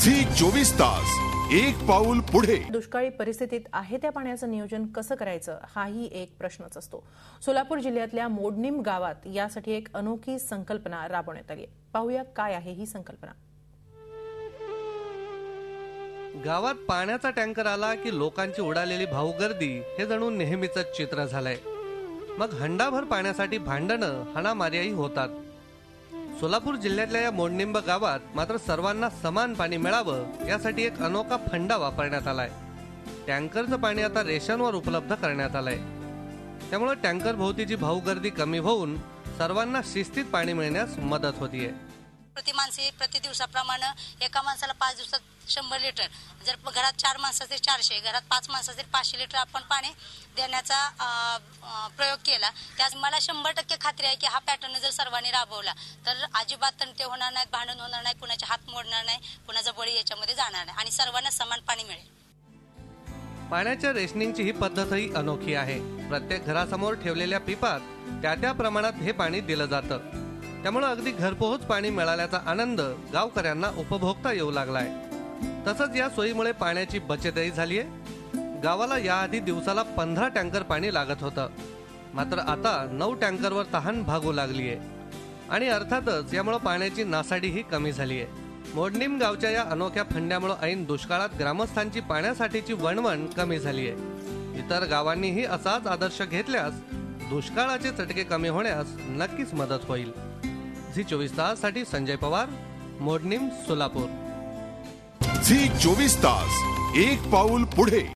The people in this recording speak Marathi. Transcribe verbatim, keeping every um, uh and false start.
झी चोवीस तास एक पाऊल पुढे। दुष्काळी परिस्थितीत आहे त्या पाण्याचं नियोजन कसं करायचं हाही एक प्रश्नच असतो। सोलापूर जिल्ह्यातल्या मोडणीम गावात यासाठी एक अनोखी संकल्पना राबवण्यात आली आहे। पाहूया काय आहे ही संकल्पना। गावात पाण्याचा टँकर आला की लोकांची उडालेली भाऊगर्दी हे जणू नेहमीचंच चित्र झालंय। मग हंडाभर पाण्यासाठी भांडणं हाणामारीही होतात। सोलापूर जिल्ह्यातल्या या मोडणिंब गावात मात्र सर्वांना समान पाणी मिळावं यासाठी एक अनोखा फंडा वापरण्यात आलाय। टँकरचं पाणी आता रेशनवर उपलब्ध करण्यात आलंय। त्यामुळे टँकर भोवतीची भाऊगर्दी कमी होऊन सर्वांना शिस्तीत पाणी मिळण्यास मदत होतीये। प्रति माणसे प्रति दिवसाप्रमाणे एका माणसाला पाच दिवसात शंभर लिटर, जर घरात चार माणसं असतील चारशे, घरात पाच माणसं असतील पाचशे लिटर आपण पाणी देण्याचा प्रयोग केला। त्यास मला शंभर टक्के खात्री आहे की हा पॅटर्न जर सर्वांनी राबवला तर अजिबात तंटे होणार नाहीत, भांडण होणार नाही, कुणाचे हात मोडणार नाही, कुणाचा बळी याच्यामध्ये जाणार नाही आणि सर्वांना समान पाणी मिळेल। पाण्याच्या रेशनिंगची ही पद्धतही अनोखी आहे। प्रत्येक घरासमोर ठेवलेल्या पिपात त्या त्या प्रमाणात हे पाणी दिलं जातं। त्यामुळे अगदी घरपोहोच पाणी मिळाल्याचा आनंद गावकऱ्यांना उपभोगता येऊ लागलाय। तसंच या सोयीमुळे पाण्याची बचतही झालीय। गावाला याआधी दिवसाला पंधरा टँकर पाणी लागत होतं, मात्र आता नऊ टँकरवर तहान भागू लागलीये आणि अर्थातच यामुळे पाण्याची नासाडीही कमी झालीय। मोडणीम गावच्या या अनोख्या फंड्यामुळे ऐन दुष्काळात ग्रामस्थांची पाण्यासाठीची वणवण कमी झालीय। इतर गावांनीही असाच आदर्श घेतल्यास दुष्काळाचे चटके कमी होण्यास नक्कीच मदत होईल। झी चोवीस तास साठी संजय पवार, मोडणीम, सोलापूर। झी चोवीस तास एक पाऊल पुढे।